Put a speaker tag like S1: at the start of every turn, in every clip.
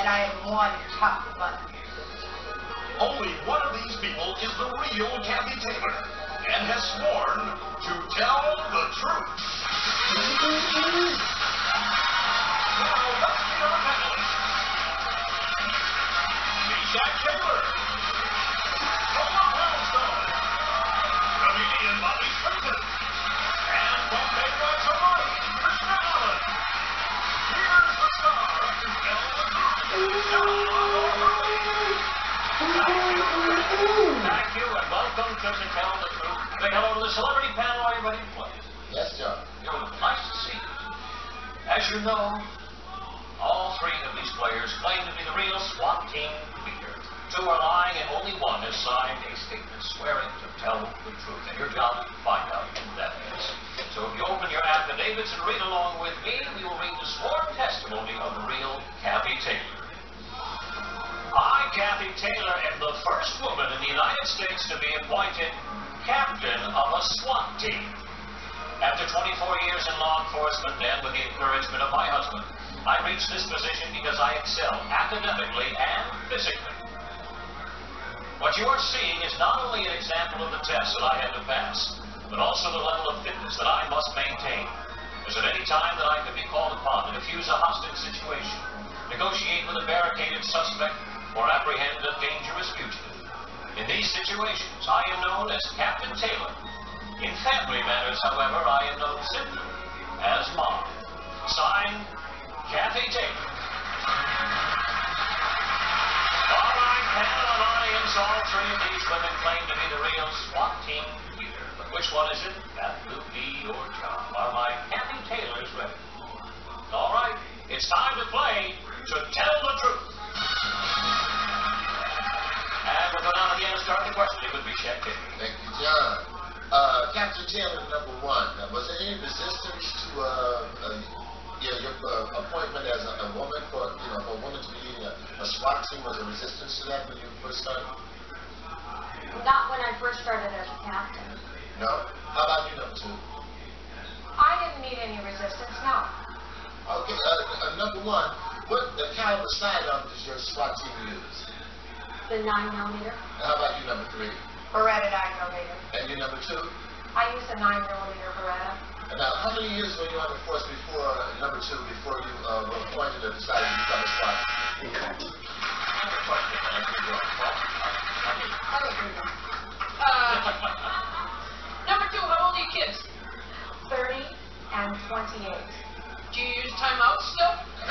S1: and I am one tough mother.
S2: Only one of these people is the real Kathy Taylor and has sworn to tell the truth. Now, let's meet our panelists. Jack Taylor. From the Brownstone. Comedian Bobby Springston. And from Playwright to Money, Krishna Allen. Here's the star to tell the truth.
S3: Thank you, and welcome to Tell the Truth. Say hello to the celebrity panel. Are you ready to play?
S4: Yes, John.
S3: Nice to see you. As you know, all three of these players claim to be the real SWAT team leader. Two are lying, and only one has signed a statement swearing to tell the truth. And your job is to find out who that is. So if you open your affidavits and read along with me, we will read the sworn testimony of the real Kathy Taylor. I, Kathy Taylor, am the first woman in the United States to be appointed captain of a SWAT team. After 24 years in law enforcement and with the encouragement of my husband, I reached this position because I excel academically and physically. What you are seeing is not only an example of the test that I had to pass, but also the level of fitness that I must maintain. As at any time that I could be called upon to defuse a hostage situation, negotiate with a barricaded suspect, or apprehend a dangerous fugitive. In these situations, I am known as Captain Taylor. In family matters, however, I am known simply as Mom. Signed, Kathy Taylor. All right, panel of audience, all three of these women claim to be the real SWAT team leader. But which one is it? That will be your job. Are my Kathy Taylors ready? All right, it's time to play To Tell the Truth. And we'll go down again and start the questioning with Michelle Taylor.
S4: Thank you, John. Captain Taylor, number one, was there any resistance to your appointment as a woman for a woman to be leading a SWAT team? Was there resistance to that when you first started?
S5: Not when I first started as a captain.
S4: No? How about you, number two?
S5: I didn't meet any resistance, no.
S4: Okay, number one, what caliber sidearm does your SWAT team use?
S5: The 9mm.
S4: How about you, number three?
S1: Beretta 9mm.
S4: And you, number two?
S5: I use a 9mm Beretta.
S4: And now, how many years were you on the force before, number two, before you were appointed or decided to become a SWAT?
S6: Number two, how old are you kids?
S5: 30 and 28.
S6: Do you use timeouts still?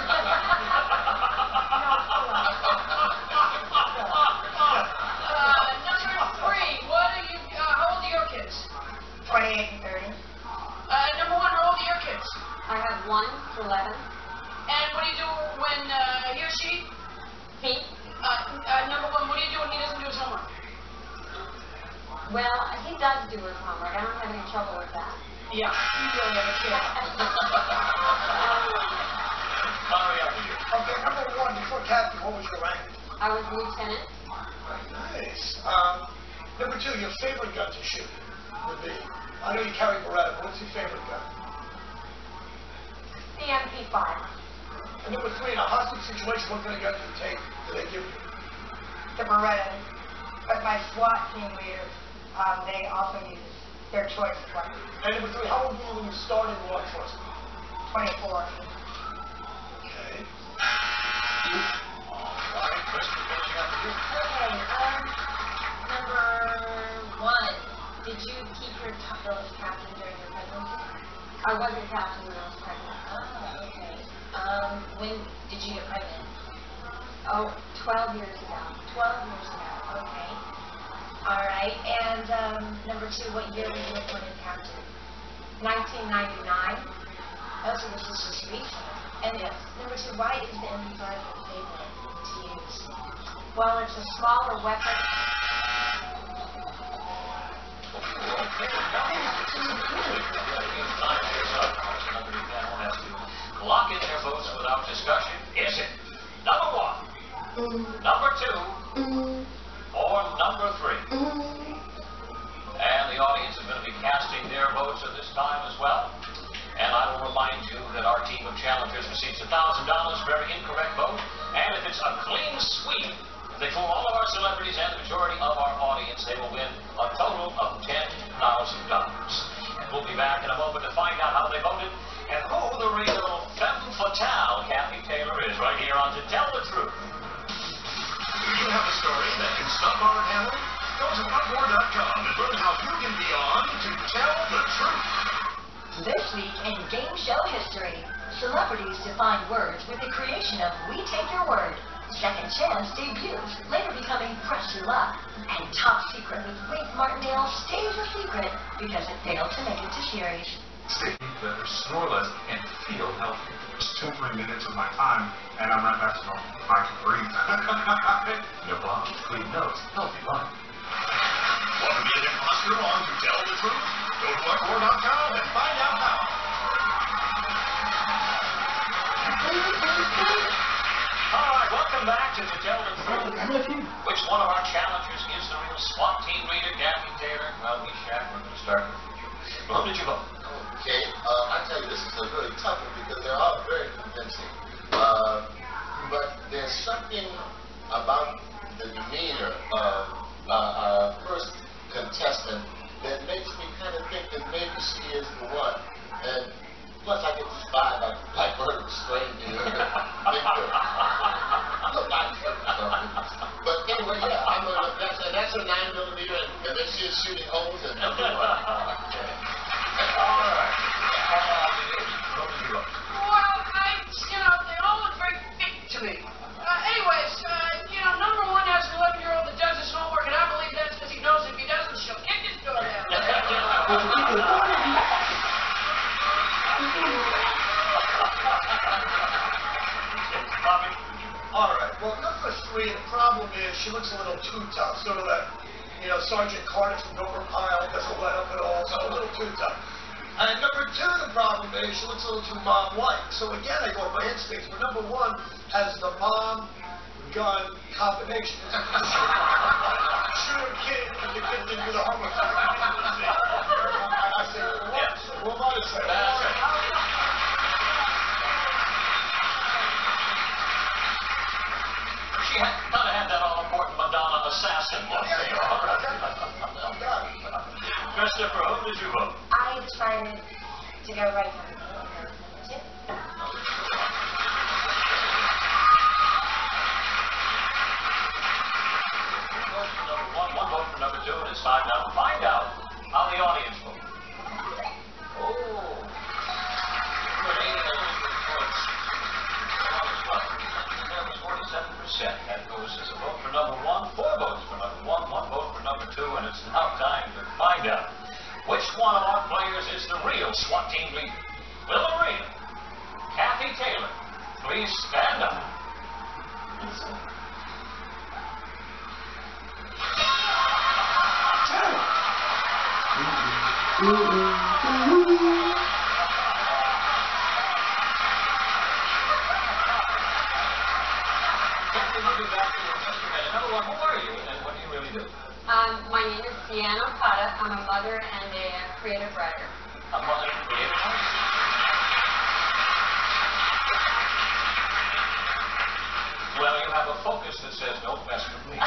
S6: Number three, how old are your kids?
S1: 28 and 30.
S6: Number one, how old are your kids?
S5: I have 1 to 11.
S6: And what do you do when he or she?
S5: Me?
S6: Number one, what do you do when he doesn't do his homework?
S5: Well, he does do his homework. I don't have any trouble with that.
S6: Yeah, you really have a kid.
S7: Okay, number one, before captain, what was your rank?
S5: I was lieutenant.
S7: Nice. Number two, your favorite gun to shoot would be, I know you carry Beretta, but what's your favorite gun?
S5: The MP5.
S7: And number three, in a hostage situation, what kind of gun do they give you?
S1: The Beretta. But my SWAT team leaders, they also use their choice of weapons.
S7: And number three, how old were you when you started in law enforcement?
S1: 24.
S7: Okay.
S3: All right, Kristen, finishing up with you.
S8: Okay, number one, did you keep your title as captain during your pregnancy?
S5: I wasn't captain when I was pregnant.
S8: Oh, okay. When did you get pregnant?
S5: Oh, 12 years ago.
S8: 12 years ago, okay. All right, and number two, what year were you appointed captain?
S5: 1999.
S8: Oh, so this is just recent. And number two, why is the MP5 your favorite to use?
S5: Well, it's a smaller weapon.
S3: Lock in their votes without discussion. Is it number one, number two, or number three? And the audience is going to be casting their votes at this time as well. And I will remind you that our team of challengers receives $1,000 for every incorrect vote And if it's a clean sweep, if they fool all of our celebrities and the majority of our audience, they will win a total of $10,000. And we'll be back in a moment to find out how they voted and who the real femme fatale Kathy Taylor is, right here on To Tell the Truth.
S2: Do you have a story that can stop our panel? Go to whatmore.com and learn how you can be on To Tell the Truth.
S9: This week in game show history, celebrities define words with the creation of We Take Your Word. Second Chance debuts, later becoming Press Your Luck. And Top Secret with Wade Martindale stays a secret because it failed to make it to series.
S10: Stay better, snore less, and feel healthy. It's 2-3 minutes of my time, and I'm right back to normal. I can breathe. No problems, clean nose, healthy life.
S2: Want to be an imposter on To Tell the Truth? Go to whatmore.com and find out how.
S3: All right, welcome back to Tell the Truth. Which one of our challengers is the real SWAT team leader, Kathy Taylor? Well, we Shaq, we're going to start with you. Who did you vote?
S4: Okay, I tell you, this is a really tough one because they're all very convincing. But there's something about the demeanor of our first contestant that makes me kind of think that maybe she is the one. And plus, I get this vibe like bird of strain here. But anyway, yeah, that's a 9mm, and then she's shooting holes in everyone.
S3: All right.
S6: Well, they all look very fit to me. Anyways, number one has an 11-year-old that does his homework, and I believe that's because he knows if he doesn't, she'll kick his door down.
S3: Bobby?
S7: All right. Well, number 3, the problem is she looks a little too tough. Sort of that, Sergeant Carter from Gomer Pyle doesn't let up at all, so a little too tough. And number 2, the problem is she looks a little too mom-like. So again, I go by instincts. But number 1 has the mom-gun combination. Shoot a kid, and the kid didn't do the homework. I say, what am I to say?
S3: She kind of had that all-important Madonna assassin look there. All right. Christopher, who did you vote?
S5: I decided to go right for number 2.
S3: One vote for number 2, and it's time now to find out how the audience voted. Oh. That was 47%. That goes as a vote for number 1, 4 votes for number 1, 1 vote for number 2, and it's now time to find out which one of our players is the real SWAT team leader. Will the real Kathy Taylor please stand up? Number 1, who are you and what do you really do?
S5: My name is Deanna Okada. I'm a mother and a creative writer.
S3: A mother and creative writer? Well, you have a focus that says, don't mess with me.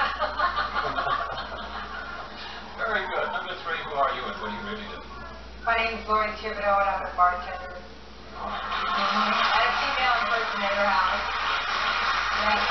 S3: Very good. Number 3, who are you and what do you really do?
S1: My name is Lori Thibodeau, and I'm a bartender. At a female impersonator house. Yes.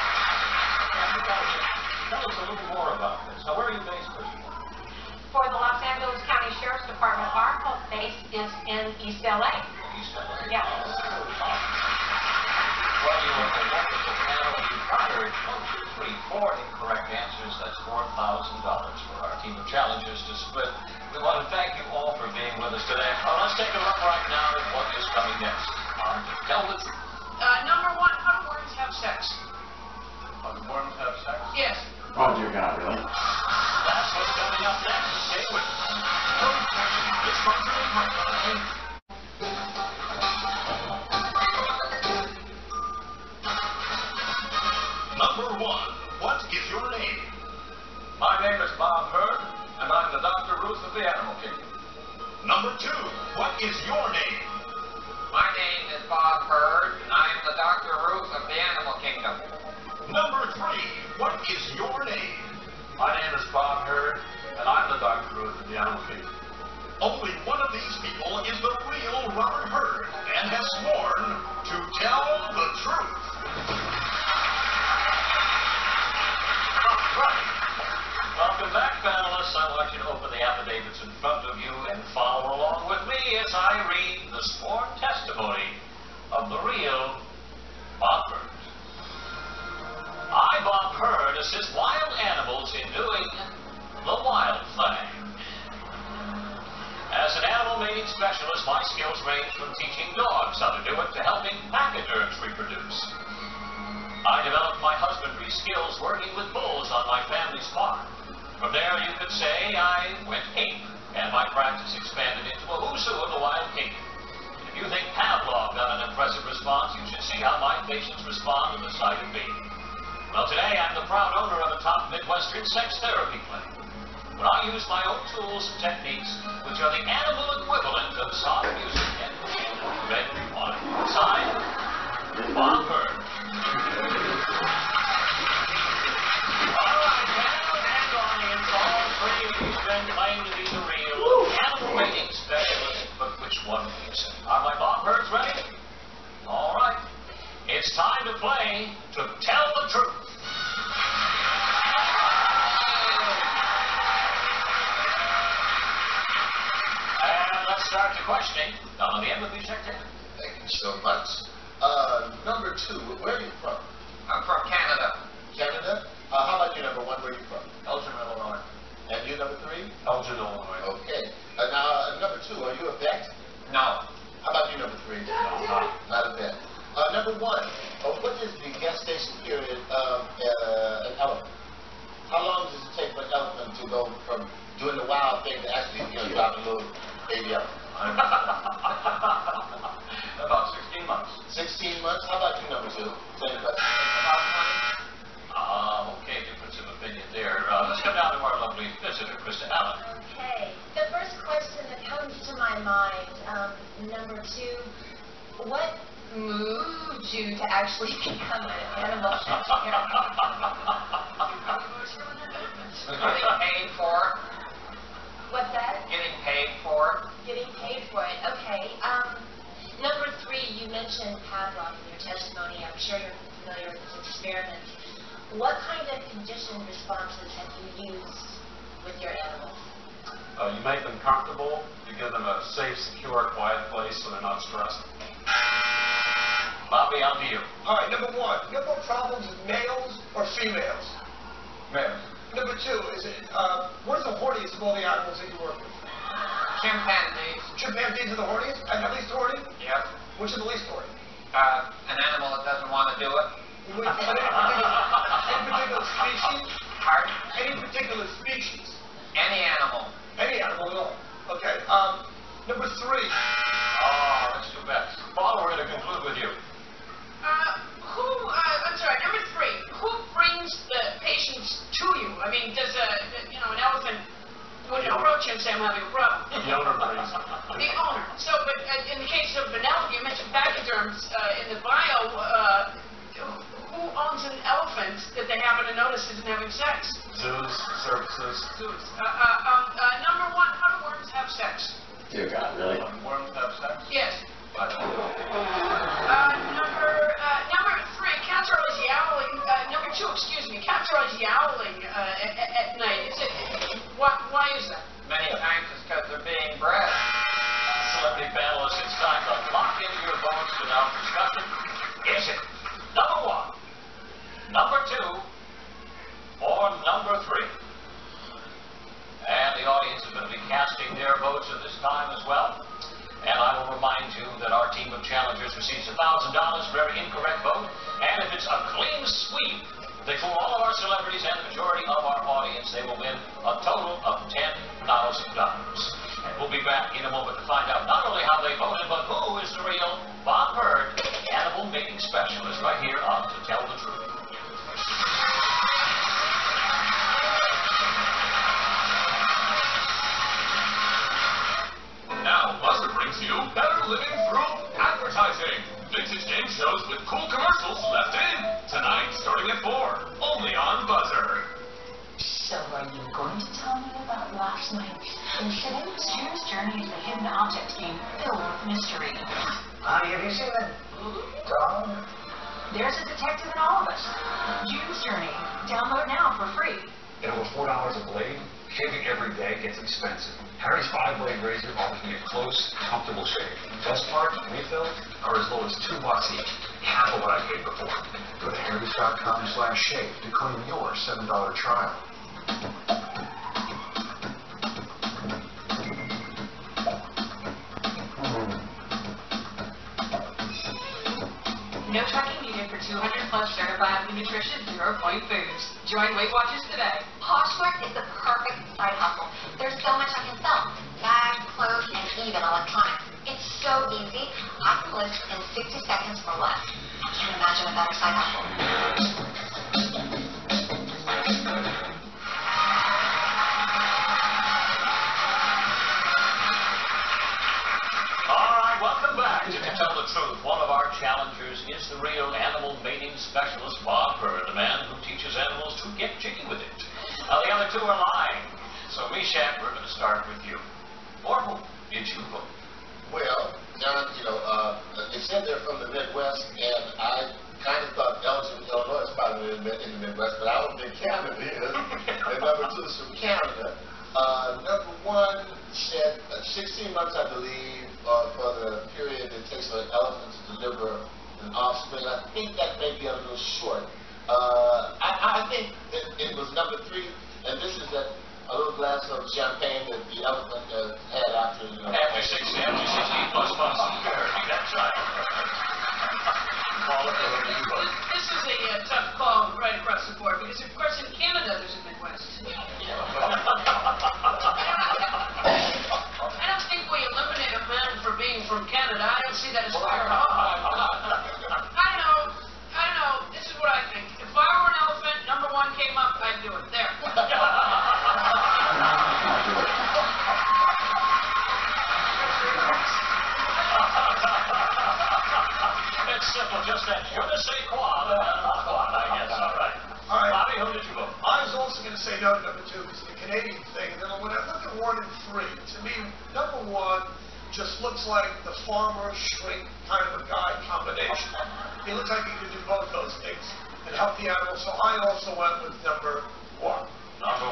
S3: Tell us a little more about this. Now, where are you based, first of all?
S5: For the Los Angeles County Sheriff's Department, our home base is in East LA.
S3: East LA?
S5: Yeah.
S3: Well, you were a wonderful panel. You fired 1, 2, 3, 4 incorrect answers. That's $4,000 for our team of challengers to split. We want to thank you all for being with us today. Let's take a look right now at what is coming next. Tell the truth.
S6: Number 1, how do worms have sex?
S3: How do worms have sex?
S6: Yes.
S11: Oh, dear God, really?
S3: That's what's coming up next. Stay with us.
S2: It's sponsored by Number 1, what is your name?
S3: My name is Bob Hurd, and I'm the Dr. Ruth of the Animal Kingdom.
S2: Number 2, what is your name?
S12: My name is Bob Hurd, and I am the Dr. Ruth of the Animal Kingdom.
S2: Number 3, what is your name?
S10: My name is Bob Hurd, and I'm the Dr. Ruth of the Animal Kingdom.
S2: Only one of these people is the real Robert Hurd and has sworn to tell the truth.
S3: Right. Welcome back, panelists. I want you to open the affidavits in front of you and follow along with me as I read the sworn testimony of the real Bob Hurd. I, Bob Hurd, assist wild animals in doing the wild thing. As an animal mating specialist, my skills range from teaching dogs how to do it to helping pachyderms reproduce. I developed my husbandry skills working with bulls on my family's farm. From there, you could say I went ape, and my practice expanded into a who's who of the wild kingdom. If you think Pavlov got an impressive response, you should see how my patients respond to the sight of me. Well, today I'm the proud owner of a top Midwestern sex therapy clinic. When I use my own tools and techniques, which are the animal equivalent of soft music and red wine. Signed, Bob Hurd. All right, panel and audience, all three of these men claim to be the real animal mating specialist, but which one is it? Are my Bob Hurds ready? All right. It's time to play To Tell the Truth. And let's start the questioning. Now, on the end will be checked in.
S4: Thank you so much. Number 2, where are you from?
S11: I'm from Canada.
S4: Canada? How about you, number 1, where are you from?
S11: Elgin, Illinois.
S4: And you, number 3?
S10: Elgin, Illinois.
S4: Okay. Now, number 2, are you a vet?
S11: No.
S4: How about you, number 3?
S10: No.
S4: Not a vet. Number 1, what is the gestation period of an elephant? How long does it take for an elephant to go from doing the wild thing to actually, drop a little baby elephant?
S3: About 16 months.
S4: 16 months? How about you, number 2? Same question.
S3: Okay, difference of opinion there. Let's come down to our lovely visitor, Krista Allen.
S8: Okay. The first question that comes to my mind, number 2, what moved you to actually become an animal shelter?
S11: Getting paid for it.
S8: What's that?
S11: Getting paid for it.
S8: Getting paid for it. Okay. Number 3, you mentioned Pavlov in your testimony. I'm sure you're familiar with this experiment. What kind of conditioned responses have you used with your animals?
S10: You make them comfortable. You give them a safe, secure, quiet place so they're not stressed.
S3: Bobby, on to you.
S7: All right, number 1, you have more problems with males or females?
S11: Males.
S7: Number 2, is it, what is the horniest of all the animals that you work with?
S11: Chimpanzees.
S7: Chimpanzees are the horniest? And at least horny?
S11: Yep.
S7: Which is the least horny?
S11: An animal that doesn't want to do it.
S7: Any particular species?
S11: Pardon?
S7: Any particular species?
S11: Any animal.
S7: Any animal at all? Okay. Number 3.
S3: Oh, that's too bad. Paul, we're going to conclude with you.
S6: I'm sorry, number 3, who brings the patients to you? I mean, does an elephant, when you approach him, say, I'm having a problem?
S10: The owner brings them.
S6: The owner. So, but in the case of an elephant, you mentioned pachyderms in the bio, who owns an elephant that they happen to notice isn't having sex?
S10: Zoos, circuses.
S6: Zoos. Number 1, how do worms have sex?
S12: Dear God, really?
S11: Worms have sex?
S6: Yes.
S11: I don't know.
S6: Number 3, cats are always yowling. Number 2, cats are always yowling at night. Why is that?
S11: Many times it's because they're being bred.
S3: Celebrity panelists, it's time to lock in your votes without discussion. Is it number 1, number 2, or number 3? And the audience is going to be casting their votes at this time as well. And I will remind you that our team of challengers receives $1,000 for every incorrect vote. And if it's a clean sweep, they fool all of our celebrities and the majority of our audience, they will win a total of $10,000. And we'll be back in a moment to find out not only how they voted, but who is the real Bob Hurd, animal mating specialist, right here on To Tell the Truth.
S2: Now, Buster brings you Better Living through advertising. Vintage game shows with cool commercials left in. Tonight, starting at 4. Only on Buzzer.
S9: So are you going to tell me about last night's incident? June's Journey is a hidden object game filled with mystery.
S11: Honey, have you seen that dog?
S9: There's a detective in all of us. June's Journey. Download now for free.
S10: At over $4 a blade, shaving every day gets expensive. Harry's 5-blade razor offers me a close, comfortable shave. Best part, refills are as low as $2 each, half of what I paid before. Go to harrys.com/shave to claim your $7 trial.
S1: No tracking needed for 200 plus certified nutritious 0-point foods. Join Weight Watchers today.
S8: Poshmark is the perfect side hustle. There's so much I can sell. Bags, clothes, and even electronics. It's so easy. I can list in 60 seconds or less. I can't imagine a better side hustle.
S3: Welcome back to Tell the Truth. One of our challengers is the real animal mating specialist, Bob Bird, the man who teaches animals to get jiggy with it. Now, the other two are lying. So, Meshack, we're going to start with you. For whom did you vote?
S4: Well, John, they said they're from the Midwest, and I kind of thought Elgin, Illinois is probably in the Midwest, but I don't think Canada is. And number 2 is from Canada. Number 1 said 16 months, I believe, for the period it takes for an elephant to deliver an offspring. I think that may be a little short. I think that it was number 3, and this is a little glass of champagne that the elephant had after,
S3: After 16 plus months of parenting, that's right.
S6: This is a tough call right across the board, because of course in Canada there's a Midwest. I don't think we eliminate a man for being from Canada. I don't see that as fair at all. I don't know. This is what I think. If I were an elephant, number 1 came up, I'd do it. There.
S3: It's simple, just that je ne sais quoi, I guess. All right. Bobby, who did you vote?
S7: I was also going to say no to number 2 because of the Canadian thing. And then when I look at 1 and 3, to me, number 1 just looks like the farmer shrink kind of a guy combination. He looks like he could do both those things and help the animals. So I also went with number 1.
S3: Number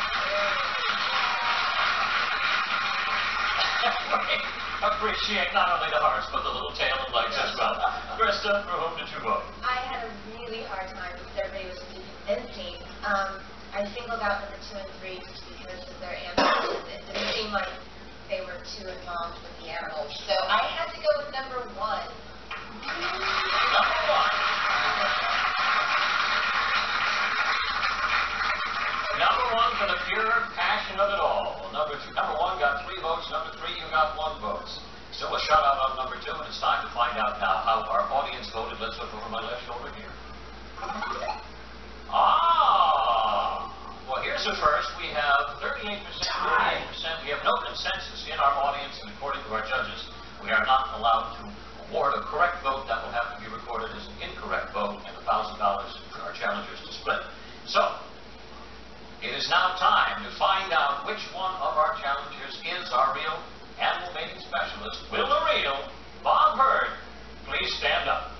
S3: 1. Appreciate not only the hearts, but the little tail and legs as well. Krista, for whom did you vote?
S8: I had a really hard time because everybody was convincing. I singled out number 2 and 3 just because of their animals. It didn't seem like they were too involved with the animals. So I had to go with number 1.
S3: Number 1. Number 1 for the pure passion of it all. Number 1 got 3 votes. Number 3, you got 1 vote. Still a shout out on number 2, and it's time to find out now how our audience voted. Let's look over my left shoulder here. Well, here's the first. We have 38%, 38%. We have no consensus in our audience, and according to our judges, we are not allowed to award a correct vote. That will have to be recorded as an incorrect vote, and $1,000 for our challengers to split. So, it is now time to find out which one of our challengers is our real animal mating specialist. Will the real Bob Bird please stand up?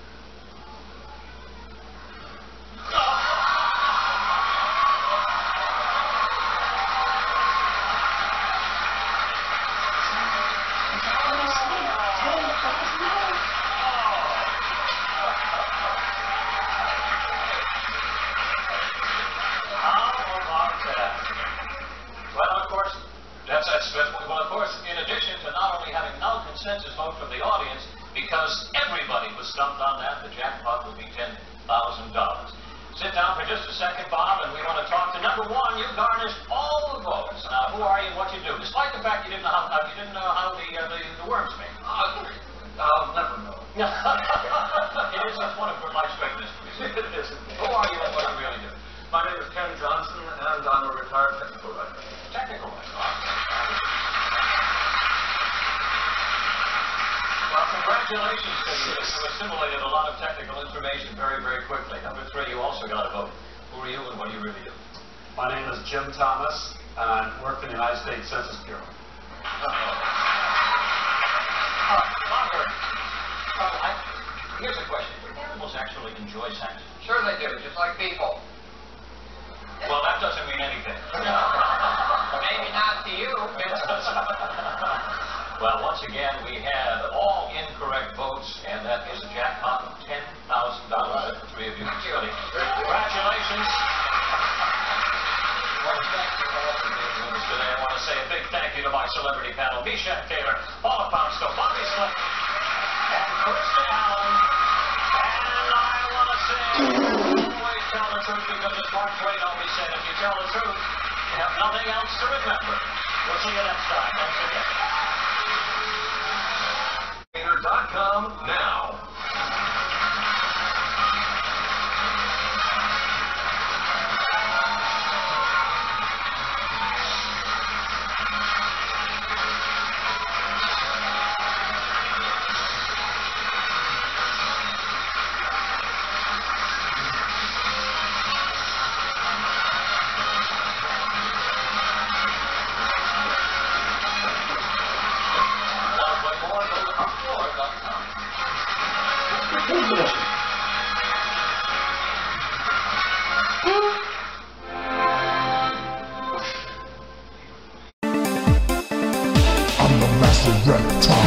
S3: In addition to not only having no consensus vote from the audience, because everybody was stumped on that, the jackpot would be $10,000. Sit down for just a second, Bob, and we want to talk to number 1. You garnished all the votes. Now, who are you and what you do? Despite the fact you didn't know how the worms make.
S11: I'll never know.
S3: It's one of life's great mysteries. It is. Who are you and what you really do?
S11: My name is Ken Johnson, and I'm a retired technical writer.
S3: Technical writer. Congratulations to you. You assimilated a lot of technical information very, very quickly. Number 3, you also got a vote. Who are you and what do you really do?
S12: My name is Jim Thomas, and I work for the United States Census Bureau.
S3: Robert, here's a question. Do animals actually enjoy sex?
S11: Sure they do, just like people.
S3: Well, that doesn't mean anything.
S11: Maybe not to you.
S3: Well, once again, we had all incorrect votes, and that is a jackpot of $10,000 that the 3 of you can study. Congratulations. Well, thank you all for being with us today. I want to say a big thank you to my celebrity panel, Meshack Taylor, Paula Poundstone, Bobby Slick, and Krista Allen. And I want to say, always tell the truth, because as Mark Twain always said, if you tell the truth, you have nothing else to remember. We'll see you next time. Thanks again.
S2: .com now.
S13: I'm the master reptile.